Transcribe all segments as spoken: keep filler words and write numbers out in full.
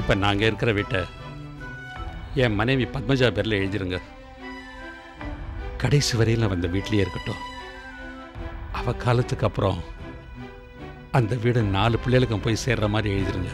இப்போ நாங்கள் இருக்கிற வீட்டை என் மனைவி பத்மஜா பேரில் எழுதிருங்க. கடைசி வரையில் வந்த வீட்லேயே இருக்கட்டும். அவ காலத்துக்கு அப்புறம் அந்த வீடு நாலு பிள்ளைகளுக்கும் போய் சேர்ற மாதிரி எழுதிருங்க.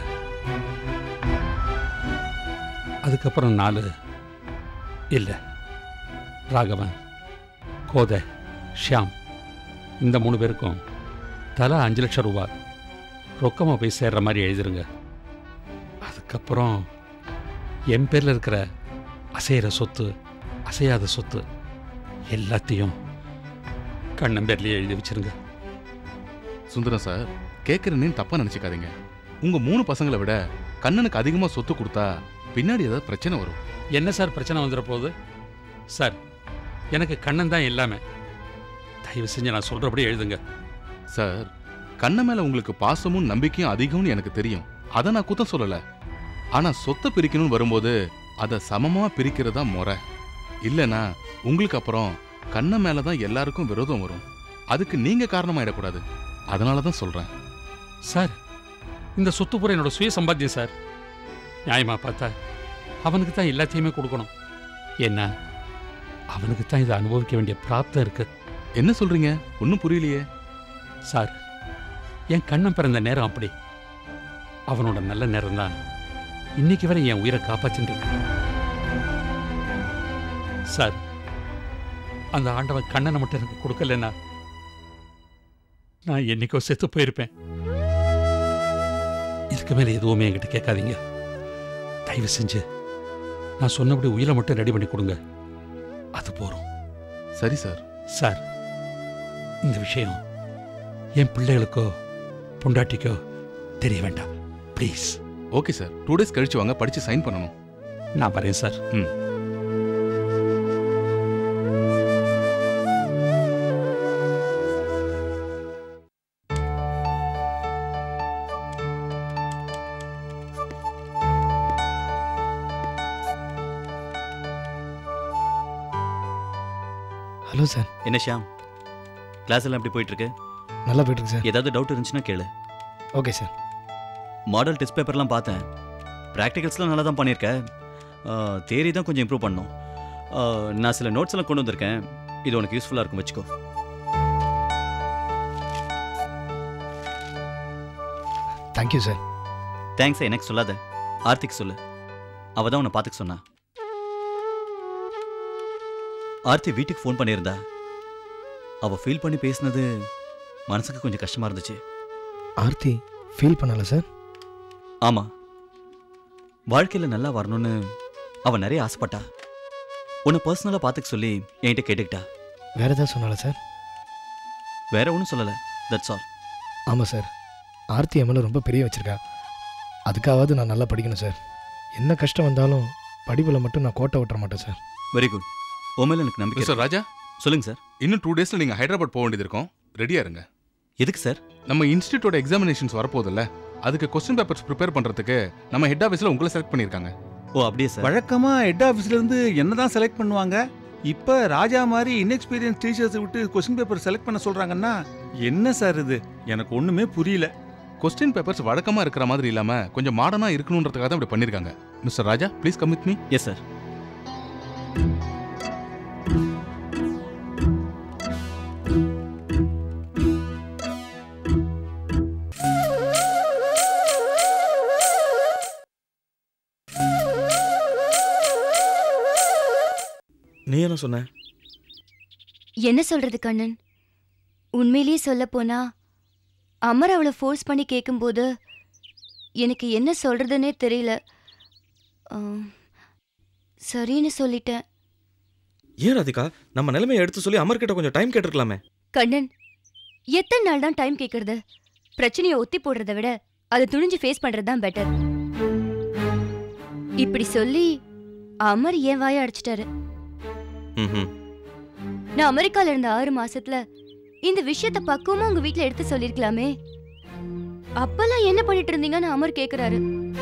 அதுக்கப்புறம் நாலு இல்லை, ராகவன், கோதை, ஷியாம் இந்த மூணு பேருக்கும் தலா அஞ்சு லட்சம் ரூபா ரொக்கமாக போய் சேர்ற மாதிரி எழுதிருங்க. அதுக்கப்புறம் என் பேரில் இருக்கிற அசைகிற சொத்து, அசையாத சொத்து எல்லாத்தையும் கண்ணன் பேர்லேயே எழுதி வச்சிருங்க. சுந்தரம் சார், கேட்குறேன்னு தப்பாக நினச்சிக்காதீங்க. உங்கள் மூணு பசங்களை விட கண்ணனுக்கு அதிகமாக சொத்து கொடுத்தா பின்னாடி ஏதாவது பிரச்சனை வரும். என்ன சார் பிரச்சனை வந்துட போகுது? சார், எனக்கு கண்ணன் தான் எல்லாமே. தயவு செஞ்சு நான் சொல்கிறபடி எழுதுங்க. சார், கண்ணன் மேலே உங்களுக்கு பாசமும் நம்பிக்கையும் அதிகம்னு எனக்கு தெரியும். அதை நான் குத்தம் சொல்லலை. ஆனால் சொத்தை பிரிக்கணும்னு வரும்போது அதை சமமாக பிரிக்கிறதா முறை. இல்லைன்னா உங்களுக்கு அப்புறம் கண்ணன் மேலே தான் எல்லாருக்கும் விரோதம் வரும். அதுக்கு நீங்கள் காரணமாயிடக்கூடாது. அதனால தான் சொல்கிறேன். சார், இந்த சொத்து பூரா என்னோட சுய சம்பாத்தியம் சார். நியாயமாக பார்த்தா அவனுக்கு தான் எல்லாத்தையுமே கொடுக்கணும். ஏன்னா அவனுக்கு தான் இதை அனுபவிக்க வேண்டிய பிராப்தம் இருக்கு. என்ன சொல்கிறீங்க? ஒன்றும் புரியலையே. சார், என் கண்ணன் பிறந்த நேரம் அப்படி. அவனோட நல்ல நேரம் தான் இன்னைக்கு வரை என் உயிரை காப்பாற்றிட்டு இருக்கு. சார், அந்த ஆண்டவன் கண்ணனை மட்டும் எனக்கு கொடுக்கலன்னா நான் என்னைக்கோ செத்து போயிருப்பேன். இதுக்கு மேலே எதுவுமே என்கிட்ட கேட்காதீங்க. தயவு செஞ்சு நான் சொன்னபடி உயிரை மட்டும் ரெடி பண்ணி கொடுங்க. அது போறோம். சரி சார். சார், இந்த விஷயம் என் பிள்ளைகளுக்கோ பொண்டாட்டிக்கோ தெரிய வேண்டாம், please. Okay sir, two days கழிச்சு வாங்க, படிச்சு சைன் பண்ணணும். நான் வரேன் சார். ம். Hello sir. என்ன ஷியாம், கிளாஸ் எல்லாம் எப்படி போயிட்டு இருக்கு? நல்லா போயிட்டு இருக்கு சார். ஏதாவது டவுட் இருந்துச்சுன்னா கேளு. Okay sir. மாடல் டெஸ்ட் பேப்பர்லாம் பார்த்தேன். ப்ராக்டிகல்ஸ்லாம் நல்லா தான் பண்ணியிருக்கேன். தியரி தான் கொஞ்சம் இம்ப்ரூவ் பண்ணணும். நான் சில நோட்ஸ் எல்லாம் கொண்டு வந்திருக்கேன். இது உனக்கு யூஸ்ஃபுல்லாக இருக்கும், வச்சுக்கோ. Thank you sir. தேங்க்ஸை எனக்கு சொல்லாத, ஆர்த்திக்கு சொல்லு. அவ தான் உன்னை பார்த்துக்க சொன்னா. ஆர்த்தி வீட்டுக்கு ஃபோன் பண்ணியிருந்தா. அவ ஃபீல் பண்ணி பேசினது மனசுக்கு கொஞ்சம் கஷ்டமா இருந்துச்சு. ஆர்த்தி ஃபீல் பண்ணல சார்? ஆமா, வாழ்க்கையில் நல்லா வரணும்னு அவன் நிறைய ஆசைப்பட்டா. உன்னை பர்சனலாக பார்த்துக்க சொல்லி என்கிட்ட கேட்டுக்கிட்டா. வேற ஏதாவது சொன்னால சார்? வேற ஒன்றும் சொல்லலை, தட்ஸ் ஆல். ஆமாம் சார், ஆர்த்தி என் மேலே ரொம்ப பெரிய வச்சிருக்கா. அதுக்காவது நான் நல்லா படிக்கணும் சார். என்ன கஷ்டம் வந்தாலும் படிப்பில் மட்டும் நான் கோட்டை விட்டுற மாட்டேன் சார். Very good. உண்மையில் எனக்கு நம்பிக்கை. சார் ராஜா, சொல்லுங்க சார். இன்னும் டூ டேஸில் நீங்கள் ஹைதராபாத் போக வேண்டியது இருக்கும். ரெடியாக இருங்க. எதுக்கு சார்? நம்ம இன்ஸ்டியூட்டோட எக்ஸாமினேஷன்ஸ் வரப்போதில்ல, அதுக்கு கொஸ்டின் பேப்பர்ஸ் ப்ரிப்பேர் பண்ணுறதுக்கு நம்ம ஹெட் ஆஃபீஸில் உங்களை செலக்ட் பண்ணியிருக்காங்க. ஓ அப்படியே சார். வழக்கமாக ஹெட் ஆஃபீஸ்லேருந்து என்ன தான் செலக்ட் பண்ணுவாங்க. இப்போ ராஜா மாதிரி இன்எக்ஸ்பீரியன்ஸ் டீச்சர்ஸை விட்டு கொஸ்டின் பேப்பர் செலக்ட் பண்ண சொல்கிறாங்கன்னா என்ன சார் இது? எனக்கு ஒன்றுமே புரியல. கொஸ்டின் பேப்பர்ஸ் வழக்கமாக இருக்கிற மாதிரி இல்லாமல் கொஞ்சம் மாடர்னாக இருக்கணுன்றதுக்காக தான் இப்படி பண்ணியிருக்காங்க. Mister Raja, please come with me. Yes sir. நீ என்ன சொன்ன? என்ன சொல்றது கண்ணன்? உண்மையிலேயே சொல்ல போனா அமர் அவளை ஃபோர்ஸ் பண்ணி கேட்கும்போது எனக்கு என்ன சொல்றதுன்னே தெரியல. சரின்னு சொல்லிட்டேன். ஏன் ராதிகா, நம்ம நிலைமையை எடுத்து சொல்லி அமர் கிட்ட கொஞ்சம் டைம் கேட்டிருக்கலாமே. கண்ணன், எத்தனை நாள் தான் டைம் கேட்கறது? பிரச்சனையை ஒத்தி போடுறதை விட அதை துணிஞ்சு ஃபேஸ் பண்றதுதான் பெட்டர். இப்படி சொல்லி அமர் ஏன் வாய அடிச்சிட்டாரு. நான் அமெரிக்கால இருந்த ஆறு மாசத்துல இந்த விஷயத்த பக்குவமா உங்க வீட்டுல எடுத்து சொல்லிருக்கலாமே. அப்பெல்லாம் என்ன பண்ணிட்டு இருந்தீங்கன்னு அமர் கேக்குறாரு.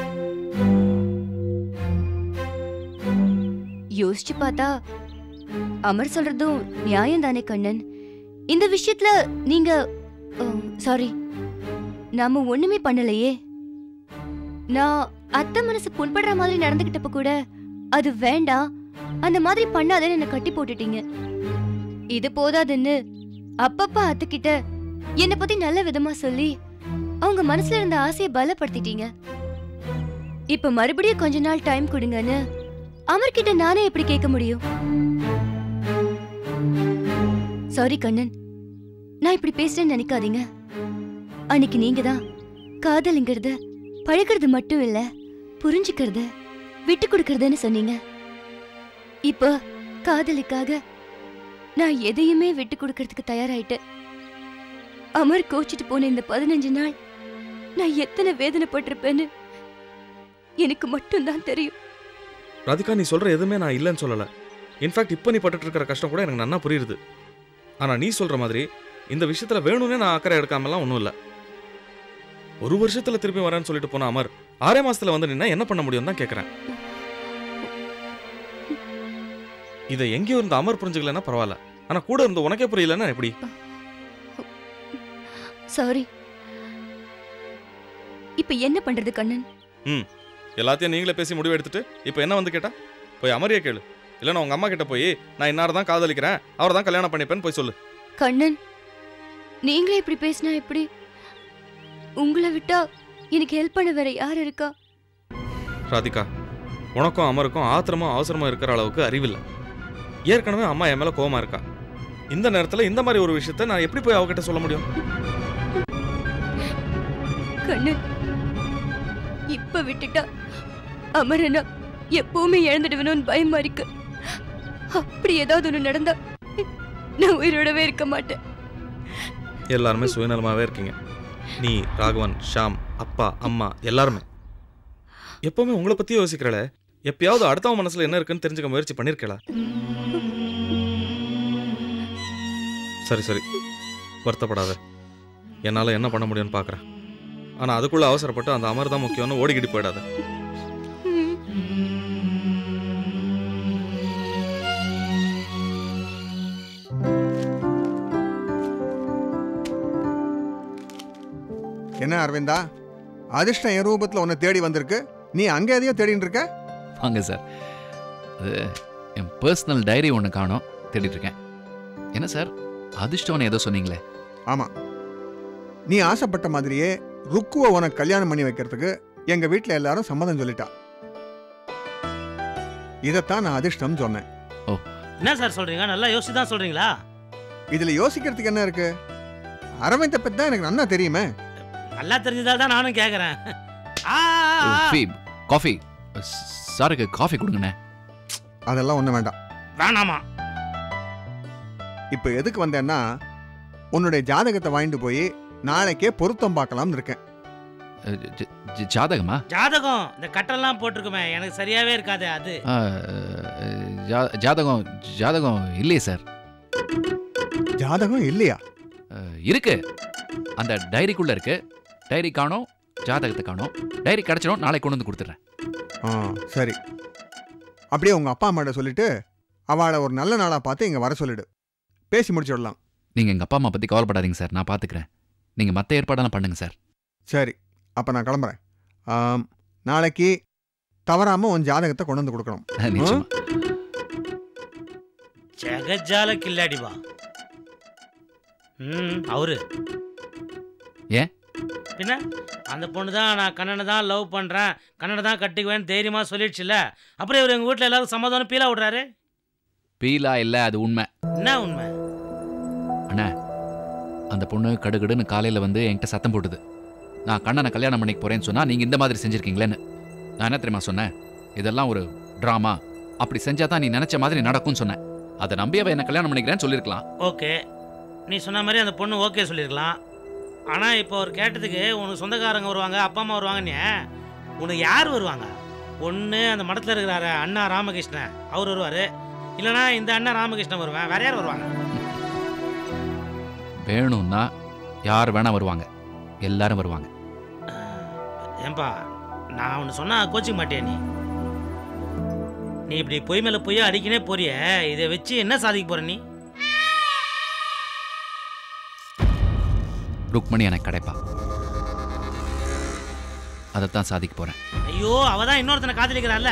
யோசிச்சு பார்த்தா அமர் சொல்றதும் நியாயம் தானே கண்ணன். இந்த விஷயத்துல நீங்க சாரி நாம ஒண்ணுமே பண்ணலையே. நான் அத்தை மனசு புண்படுற மாதிரி நடந்துகிட்டப்ப கூட அது வேண்டாம், அந்த மாதிரி பண்ணாதேன்னு என்ன கட்டி போட்டுட்டீங்க. இது போதாதுன்னு அப்பப்ப அத்துக்கிட்ட என்னை பத்தி நல்ல விதமா சொல்லி அவங்க மனசுல இருந்த ஆசையை பலப்படுத்திட்டீங்க. இப்ப மறுபடியும் கொஞ்ச நாள் டைம் கொடுங்கன்னு அமர்கிட்ட நானே எப்படி கேட்க முடியும்? சாரி கண்ணன், நான் இப்படி பேசுறேன்னு நினைக்காதீங்க. அன்னைக்கு நீங்க தான் காதலுங்கிறது பழகிறது மட்டும் இல்ல, புரிஞ்சுக்கிறது, விட்டு கொடுக்கறதுன்னு சொன்னீங்க. இப்ப காதலுக்காக நான் எதையுமே விட்டு கொடுக்கறதுக்கு தயாராயிட்டேன். அமர் கோச்சிட்டு போன இந்த பதினஞ்சு நாள் நான் எத்தனை வேதனைப்பட்டிருப்பேன்னு எனக்கு மட்டும்தான் தெரியும். ராதிகா, நீ சொல்ற எதுவுமே நான் இல்லைன்னு சொல்லல. இன்ஃபேக்ட் இப்போ நீ பட்டுட்டு இருக்கிற கஷ்டம் கூட எனக்கு நன்னா புரியுது. ஆனா நீ சொல்ற மாதிரி இந்த விஷயத்துல வேணும்னே நான் அக்கறை எடுக்காமலாம் ஒன்றும் இல்லை. ஒரு வருஷத்துல திருப்பி வரேன்னு சொல்லிட்டு போன அமர் ஆறே மாசத்துல வந்து நின்னா என்ன பண்ண முடியும் தான் கேட்கறேன். இதை எங்கேயோ இருந்த அமர் புரிஞ்சுக்கலன்னா பரவாயில்ல, ஆனா கூட இருந்த உனக்கே புரியலன்னா எப்படி? சாரி. இப்ப என்ன பண்றது கண்ணன்? ம் எல்லாத்தையும் நீங்களே பேசி முடிவு எடுத்துட்டு இப்போ என்ன வந்து கேட்டா போய் அமரியா கேளு. இல்லைன்னா உங்க அம்மா கிட்ட போய் நான் இன்னார தான் காதலிக்கிறேன், அவர் தான் கல்யாணம் பண்ணிப்பேன்னு போய் சொல்லு. கண்ணன், நீங்களே இப்படி பேசினா எப்படி? உங்களை விட்டா எனக்கு ஹெல்ப் பண்ண வேற யார் இருக்கா? ராதிகா, உனக்கும் அமருக்கும் ஆத்திரமும் அவசரமும் இருக்கிற அளவுக்கு அறிவில்லை. ஏற்கனவே அம்மா என் மேல கோவமா இருக்கா. இந்த நேரத்துல இந்த மாதிரி ஒரு விஷயத்த நான் எப்படி போய் அவகிட்ட சொல்ல முடியும்? கண்ணன், இப்ப விட்டுட்டா அமரனா எப்பவுமே இழந்துடுவேணும்னு பயமா இருக்கு. அப்படி ஏதாவது ஒண்ணு நடந்தா நான் உயிரோடவே இருக்க மாட்டேன். எல்லாருமே சுயநலமாவே இருக்கீங்க. நீ, ராகவன், ஷாம், அப்பா, அம்மா எல்லாருமே எப்பவுமே உங்களை பத்தி யோசிக்கிறல. எப்பயாவது அடுத்தவன் மனசுல என்ன இருக்குன்னு தெரிஞ்சுக்க முயற்சி பண்ணிருக்கல? சரி சரி, வருத்தப்படாத. என்னால என்ன பண்ண முடியும்னு பாக்குறேன். ஆனா அதுக்குள்ள அவசரப்பட்டு அந்த அமர் தான் முக்கியம்னு ஓடிக்கிட்டு போயிடாத. என்ன அரவிந்தா, அதிர்ஷ்டம் என் ரூபத்தில் உன்னை தேடி வந்திருக்கு, நீ அங்கே எதையோ தேடிட்டு இருக்க? வாங்க சார், அது என் பர்சனல் டைரி ஒன்று காணோம், தேடிட்டு இருக்கேன். என்ன சார் அதிர்ஷ்டம்னு ஏதோ சொன்னீங்களே? ஆமாம், நீ ஆசைப்பட்ட மாதிரியே ருக்குவை உனக்கு கல்யாணம் பண்ணி வைக்கிறதுக்கு எங்கள் வீட்டில் எல்லாரும் சம்மதம் சொல்லிட்டா. இதைத்தான் நான் அதிர்ஷ்டம் சொன்னேன். ஓ, என்ன சார் சொல்றீங்க? நல்லா யோசிச்சு தான் சொல்றீங்களா? இதில் யோசிக்கிறதுக்கு என்ன இருக்கு? அரவிந்தை பற்றி தான் எனக்கு நல்லா தெரியுமே. நல்லா தெரிஞ்சதால் தான் நானும் கேட்குறேன். காஃபி சாருக்கு காஃபி கொடுங்கண்ணே. அதெல்லாம் ஒன்றும் வேண்டாம். வேணாமா? இப்போ எதுக்கு வந்தேன்னா, உன்னுடைய ஜாதகத்தை வாங்கிட்டு போய் நாளைக்கே பொருத்தம் பார்க்கலாம்னு இருக்கேன். ஜாதகமா? ஜாதகம் இந்த கட்டெல்லாம் போட்டிருக்குமே, எனக்கு சரியாவே இருக்காது அது. ஜாதகம் ஜாதகம் இல்லையே சார். ஜாதகம் இல்லையா? இருக்கு, அந்த டைரிக்குள்ள இருக்கு. டைரி காணோம், ஜாதகத்தை காணோம். டைரி கிடைச்சிடும், நாளைக்கு கொண்டு வந்து கொடுத்துட்றேன். ஆ சரி, அப்படியே உங்கள் அப்பா அம்மாட்ட சொல்லிட்டு அவளை ஒரு நல்ல நாளாக பார்த்து இங்கே வர சொல்லிடு, பேசி முடிச்சுடலாம். நீங்கள் எங்கள் அப்பா அம்மா பற்றி கவலைப்படாதீங்க சார், நான் பார்த்துக்கிறேன். நீங்கள் மற்ற ஏற்பாடெல்லாம் பண்ணுங்க சார். சரி, அப்போ நான் கிளம்புறேன். நாளைக்கு தவறாமல் உன் ஜாதகத்தை கொண்டு வந்து கொடுக்கணும். நிச்சயமா. ஜெகஜால கில்லாடிவா. ம் அவரு ஏன் பின்ன அந்த பொண்ணு தான் நான் கண்ணனை தான் லவ் பண்ணுறேன், கண்ணனை தான் கட்டிக்குவேன்னு தைரியமாக சொல்லிடுச்சுல்ல, அப்புறம் இவர் எங்கள் வீட்டில் எல்லாரும் சமாதானம் பீலா விடுறாரு. பீலா இல்லை, அது உண்மை. என்ன உண்மை? அண்ணா, அந்த பொண்ணு கடுகடுன்னு காலையில் வந்து என்கிட்ட சத்தம் போட்டுது, நான் கண்ணனை கல்யாணம் பண்ணிக்க போகிறேன்னு சொன்னால் நீங்கள் இந்த மாதிரி செஞ்சுருக்கீங்களேன்னு. நான் என்ன தெரியுமா சொன்னேன்? இதெல்லாம் ஒரு ட்ராமா, அப்படி செஞ்சால் தான் நீ நினச்ச மாதிரி நடக்கும்னு சொன்னேன். அதை நம்பி அவள் என்ன கல்யாணம் பண்ணிக்கிறேன்னு சொல்லியிருக்கலாம். ஓகே, நீ சொன்ன மாதிரி அந்த பொண்ணு ஓகே சொல்லியிருக்கலாம். ஆனால் இப்போ அவர் கேட்டதுக்கு உனக்கு சொந்தக்காரங்க வருவாங்க, அப்பா அம்மா வருவாங்கன்னு, உனக்கு யார் வருவாங்க? ஒன்று அந்த மடத்தில் இருக்கிறாரு அண்ணா ராமகிருஷ்ணன், அவர் வருவார். இல்லைனா இந்த அண்ணா ராமகிருஷ்ணன் வருவேன், வேற யார் வருவாங்க? வேணும்னா யார் வேணா வருவாங்க, எல்லாரும் வருவாங்க. ஏன்பா, நான் ஒன்று சொன்னால் கோச்சிக்க மாட்டியா? நீ நீ இப்படி பொய் மேலே பொய்யா அடிக்கனே போறிய, இதை வச்சு என்ன சாதிக்க போற நீ? ருக்மணி எனக்கு கிடைப்பா. அதைத்தான் சாதிக்க போகிறேன். ஐயோ, அவ தான் இன்னொருத்தனை காதலிக்கிறாள்ல.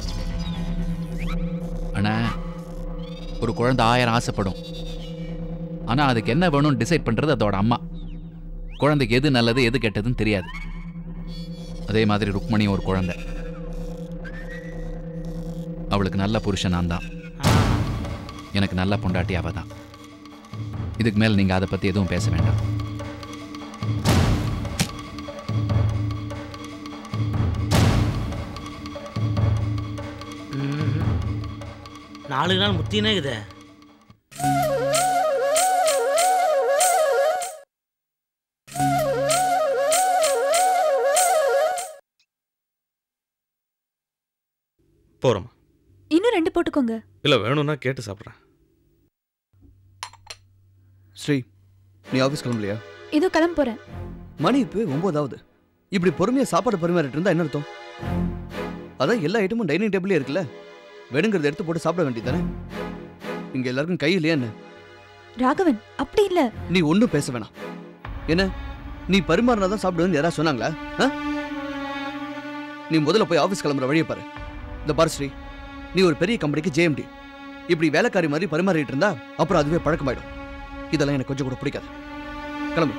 அண்ணா, ஒரு குழந்தை ஆயிரம் ஆசைப்படும். ஆனால் அதுக்கு என்ன வேணும்னு டிசைட் பண்ணுறது அதோட அம்மா. குழந்தைக்கு எது நல்லது எது கெட்டதுன்னு தெரியாது. அதே மாதிரி ருக்மணி ஒரு குழந்தை. அவளுக்கு நல்ல புருஷன் நான் தான், எனக்கு நல்ல பொண்டாட்டி அவ தான். இதுக்கு மேல் நீங்கள் அதை பற்றி எதுவும் பேச வேண்டாம். நாலு நாள் முத்தினே இது. போறோம். இன்னும் ரெண்டு போட்டுக்கோங்க. இல்ல வேணும்னா கேட்டு சாப்பிட்றேன். ஸ்ரீ, நீ ஆஃபீஸ் கிளம்பலையா? இதோ கிளம்ப போறேன். மணி இப்போ ஒன்பதாவது. இப்படி பொறுமையா சாப்பாடு பரிமாறிட்டு இருந்தா என்ன அர்த்தம்? அதான் எல்லா ஐட்டமும் டைனிங் டேபிளே இருக்குல்ல, வேணுங்கிறத எடுத்து போட்டு சாப்பிட வேண்டியதானே? இங்க எல்லாருக்கும் கை இல்லையா என்ன? ராகவன், அப்படி இல்ல. நீ ஒன்றும் பேச வேணாம். என்ன, நீ பரிமாறினாதான் சாப்பிடுவேன்னு யாராவது சொன்னாங்களா? நீ முதல்ல போய் ஆஃபீஸ் கிளம்புற வழியை பாரு. இந்த பாரு ஸ்ரீ, நீ ஒரு பெரிய கம்பெனிக்கு ஜேஎம்டி. இப்படி வேலைக்காரி மாதிரி பரிமாறிட்டு இருந்தா அப்புறம் அதுவே பழக்கமாயிடும். இதெல்லாம் எனக்கு கொஞ்சம் கூட பிடிக்காது. கிளம்பு.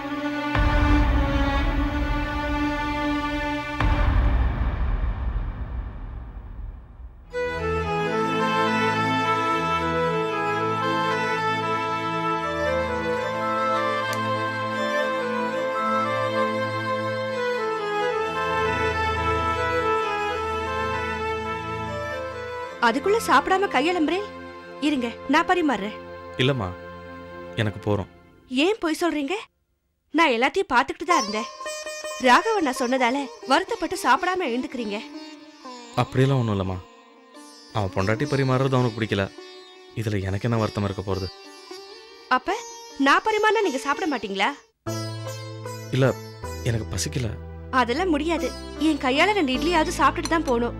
அதுக்குள்ள சாப்பிடாம கையெழும்புறேன். இருங்க, நான் பரிமாறுறேன். இல்லம்மா, எனக்கு போறோம். ஏன் போய் சொல்றீங்க? நான் எல்லாத்தையும் பார்த்துக்கிட்டு தான் இருந்தேன். ராகவன் நான் சொன்னதால வருத்தப்பட்டு சாப்பிடாம எழுந்துக்கிறீங்க. அப்படியெல்லாம் ஒன்றும் இல்லைம்மா. அவன் பொண்டாட்டி பரிமாறுறது அவனுக்கு பிடிக்கல. இதுல எனக்கு என்ன வருத்தம் இருக்க போறது? அப்ப நான் பரிமாறினா நீங்க சாப்பிட மாட்டீங்களா? இல்ல, எனக்கு பசிக்கல. அதெல்லாம் முடியாது. என் கையால ரெண்டு இட்லியாவது சாப்பிட்டுட்டு தான் போகணும்.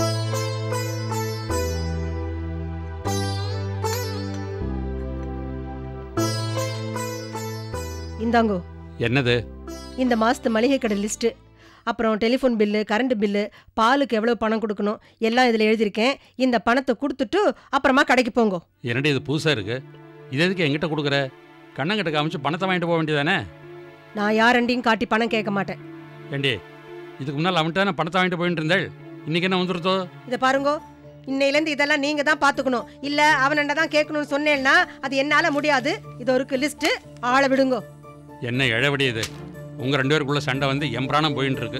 இந்தாங்கோ. என்னது? இந்த மாசத்து மளிகை கடை லிஸ்ட், அப்புறம் டெலிஃபோன் பில்லு, கரண்ட் பில்லு, பாலுக்கு எவ்வளவு பணம் கொடுக்கணும் எல்லாம் இதுல எழுதியிருக்கேன். இந்த பணத்தை கொடுத்துட்டு அப்புறமா கடைக்கு போங்க. என்னடி இது புதுசா இருக்கு? இது எதுக்கு என்கிட்ட கொடுக்குற? கண்ணங்கிட்ட காமிச்சு பணத்தை வாங்கிட்டு போக வேண்டியதானே? நான் யாரண்டையும் காட்டி பணம் கேட்க மாட்டேன். ஏண்டி, இதுக்கு முன்னால் அவன்கிட்ட தானே பணத்தை வாங்கிட்டு போயிட்டு இருந்தேள். இன்னைக்கு என்ன வந்துருத்தோ? இதை பாருங்கோ, இன்னையிலேருந்து இதெல்லாம் நீங்க தான் பாத்துக்கணும். இல்ல அவனண்ட தான் கேட்கணும்னு சொன்னேன்னா அது என்னால முடியாது. இது ஒரு லிஸ்ட், ஆளை விடுங்கோ. என்ன இழவடி இது? உங்க ரெண்டு பேருக்குள்ள சண்டை வந்து எம்பிராணம் போயிட்டு இருக்கு.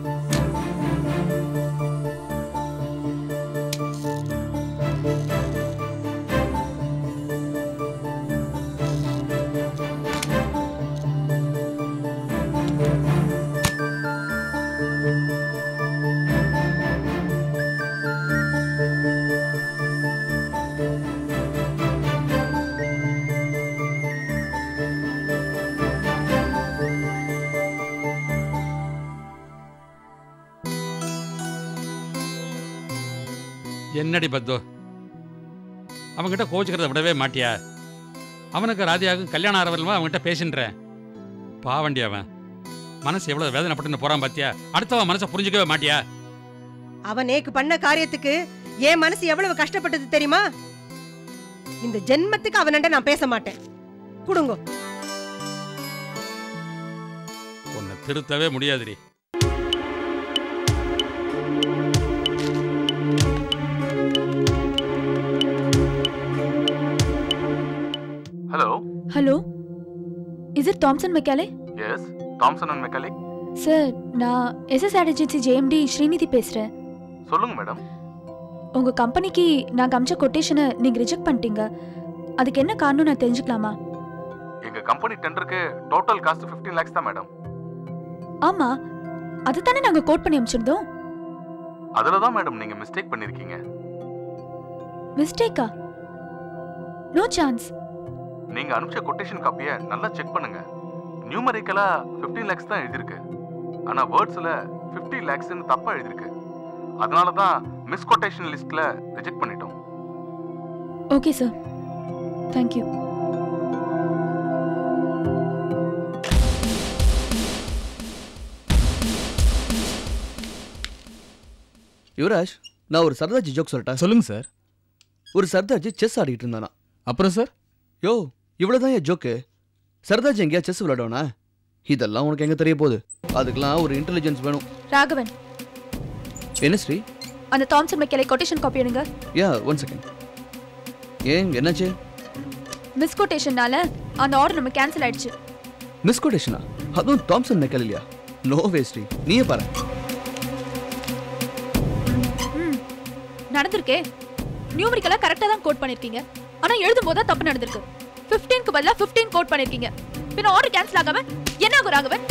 என்னடி பத்தோ, அவன்கிட்ட கோச்சுக்கிறத விடவே மாட்டியா? அவனுக்கு ராதியாவுக்கும் கல்யாணம் ஆகிறவர்களும் அவன்கிட்ட பேசின்றேன். பாவண்டி, அவன் மனசு எவ்வளவு வேதனைப்பட்டு போறான் பாத்தியா? அடுத்தவன் மனசை புரிஞ்சுக்கவே மாட்டியா? அவன் நேக்கு பண்ண காரியத்துக்கு என் மனசு எவ்வளவு கஷ்டப்பட்டது தெரியுமா? இந்த ஜென்மத்துக்கு அவனண்ட நான் பேச மாட்டேன். குடுங்கோ. உன்னை திருத்தவே முடியாதுடி. Hello. Hello. Is it Thompson Mechanic? Yes, Thompson and Mechanic. Sir, நான் எஸ்எஸ் ஏஜென்சி ஜேஎம்டி ஸ்ரீநிதி பேசுறேன். சொல்லுங்க மேடம். உங்க கம்பெனிக்கு நான் காமிச்ச கொட்டேஷனை நீங்க ரிஜெக்ட் பண்ணிட்டீங்க. அதுக்கு என்ன காரணம் நான் தெரிஞ்சுக்கலாமா? எங்க கம்பெனி டெண்டருக்கு டோட்டல் காஸ்ட் பதினைந்து lakhs தான் மேடம். ஆமா, அதுதானே நாங்க கோட் பண்ணி அனுப்பிச்சிருந்தோம். அதுல தான் மேடம் நீங்க மிஸ்டேக் பண்ணிருக்கீங்க. மிஸ்டேக்கா? No chance. நீங்க அனுப்பிச்ச கொட்டேஷன் காப்பியை நல்லா செக் பண்ணுங்க. நியூமரிக்கலா பதினைந்து lakhs தான் எழுதிருக்கு. ஆனா வேர்ட்ஸ்ல ஐம்பது lakhsன்னு தப்பா எழுதிருக்கு. அதனால தான் மிஸ் கொட்டேஷன் லிஸ்ட்ல ரிஜெக்ட் பண்ணிட்டோம். Okay sir, thank you. Yuvaraj, நான் ஒரு சர்தார்ஜி ஜோக் சொல்லட்டா? சொல்லுங்க சார். ஒரு சர்தார்ஜி செஸ் ஆடிட்டு இருந்தானா. அப்புறம் சார்? யோ, இவ்வளவுதான் என் ஜோக்கு. சர்தார்ஜி எங்கேயா செஸ் விளையாடுவானா? இதெல்லாம் உனக்கு எங்க தெரிய போகுது? அதுக்கெல்லாம் ஒரு இன்டெலிஜென்ஸ் வேணும். ராகவன், என்ன ஸ்ரீ? அந்த தாம்சன் மெக்கேலை கொட்டேஷன் காப்பி எடுங்க. Yeah, one second. ஏன், என்னாச்சு? மிஸ்கோட்டேஷனால அந்த ஆர்டர் நம்ம கேன்சல் ஆயிடுச்சு. மிஸ்கோடேஷனா? அதுவும் தாம்சன் மெக்கேல் இல்லையா? நோ வே ஸ்ரீ, நீயே பாரு. ம், நடந்திருக்கே. நியூமரிக்கலா கரெக்டா தான் கோட் பண்ணிருக்கீங்க. ஆனா எழுதும் போது தப்பு நடந்திருக்கு. பதினைந்துக்கு பதிலா பதினைந்து கோட் பண்ணிருக்கீங்க. பின்ன ஆர்டர் கேன்சல் ஆகாம என்ன ஆகும் ராகவன்?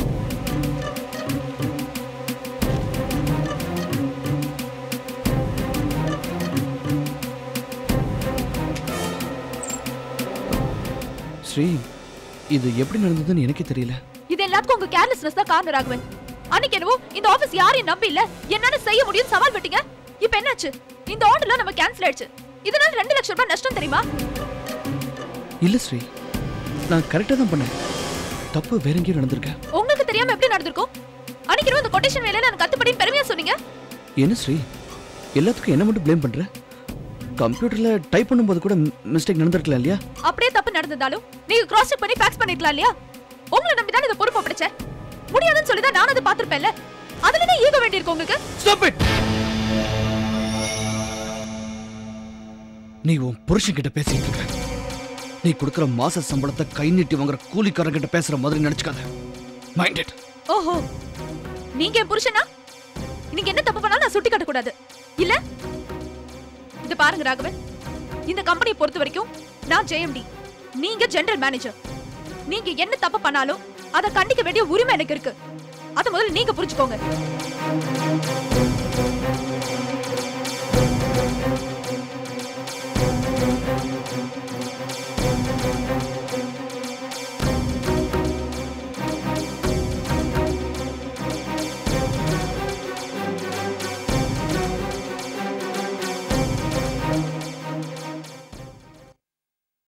ஸ்ரீ, இது எப்படி நடந்ததுன்னு எனக்கே தெரியல. இது எல்லாத்துக்கும் உங்க கேர்லெஸ்னஸ் தான் காரணம் ராகவன். அன்னைக்கு என்னவோ இந்த ஆபீஸ் யாரையும் நம்பி இல்ல, என்னால செய்ய முடியும் சவால் விட்டீங்க. இப்போ என்னாச்சு? இந்த ஆர்டர்ல நம்ம கேன்சல் ஆயிடுச்சு. இதனால ரெண்டு லட்சம் ரூபாய் நஷ்டம் தெரியுமா? இல்ல ஸ்ரீ, நான் கரெக்டா தான் பண்ணேன். தப்பு வேற எங்கேயும் நடந்திருக்க. உங்களுக்கு தெரியாம எப்படி நடந்திருக்கும்? அன்னைக்கு இந்த கொட்டேஷன் வேலையில நான் கத்துப்படி பெருமையா சொன்னீங்க. என்ன ஸ்ரீ, எல்லாத்துக்கும் என்ன மட்டும் ப்ளேம் பண்ற? கம்ப்யூட்டர்ல டைப் பண்ணும்போது கூட மிஸ்டேக் நடந்திருக்கலாம் இல்லையா? அப்படியே தப்பு நடந்ததாலும் நீங்க கிராஸ் செக் பண்ணி ஃபேக்ஸ் பண்ணிருக்கலாம் இல்லையா? உங்களை நம்பி தான் இத பொறுப்பு பிடிச்சேன். முடியாதுன்னு சொல்லி தான் நான் அதை பார்த்திருப்பேன்ல. அதுல என்ன ஈகோ வேண்டியிருக்கு உங்களுக்கு? Stop it. நீ உன் புருஷன் கிட்ட பேசிட்டு இருக்க. நீ கொடுக்கிற மாச சம்பளத்தை கை நீட்டி வாங்குற கூலிக்காரங்க கிட்ட பேசுற மாதிரி நினைச்சுக்காத. Mind it. ஓஹோ, நீங்க என் புருஷனா? நீங்க என்ன தப்பு பண்ணாலும் நான் சுட்டி காட்ட கூடாது இல்ல? இது பாருங்க ராகவன், இந்த கம்பெனியை பொறுத்த வரைக்கும் நான் ஜேஎம்டி, நீங்க ஜெனரல் மேனேஜர். நீங்க என்ன தப்பு பண்ணாலும் அதை கண்டிக்க வேண்டிய உரிமை எனக்கு இருக்கு. அதை முதல்ல நீங்க புரிஞ்சுக்கோங்க.